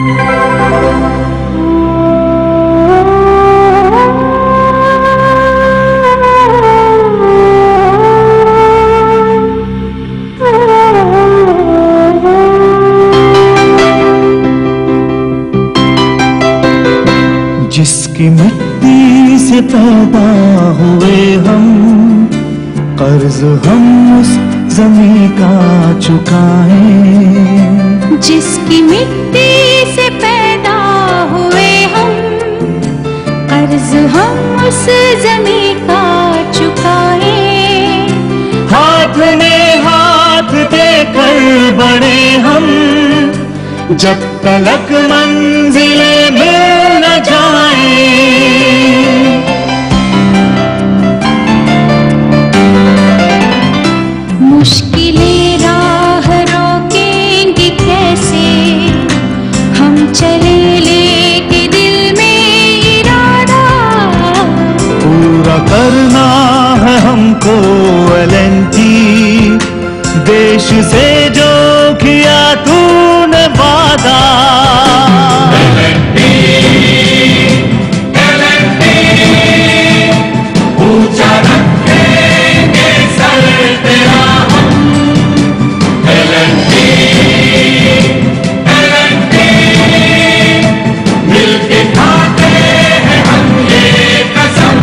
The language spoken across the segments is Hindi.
जिसकी मिट्टी से पैदा हुए हम, कर्ज हम उस ज़मीं का चुकाएं। जिसकी मिट्टी से पैदा हुए हम, कर्ज हम उस ज़मीं का चुकाएं। हाथ में हाथ देकर बढ़े हम, जब तलक मंजिले मिल न जाए। मुश्किलें राह रोकेंगी कैसे, हम चले लेके दिल में इरादा। पूरा करना है हमको एलएनटी, देश से जो किया तूने वादा। ऊंचा रखेंगे सर तेरा हम, एलएनटी मिलके खाते हैं हम ये कसम।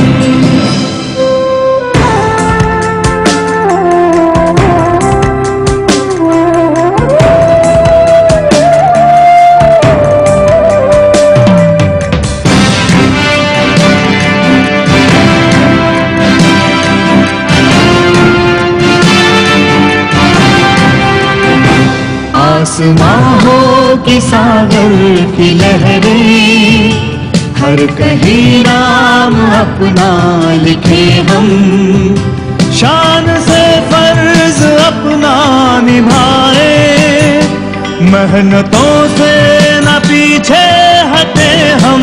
आसमां हो कि सागर की लहरें, हर कहीं नाम अपना लिखे हम। शान से फर्ज अपना निभाए, मेहनतों से न पीछे हटे हम।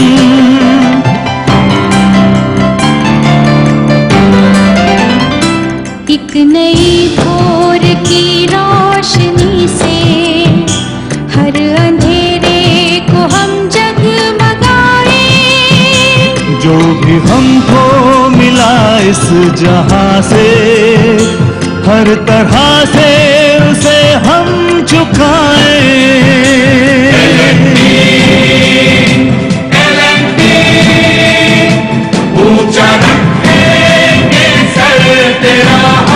एक नई भोर की रोशनी से हर अंधेरे को हम जगमगाए। जो भी हमको मिला इस जहां से, हर तरह से उसे हम चुकाएं। ऊंचा रखेंगे सर तेरा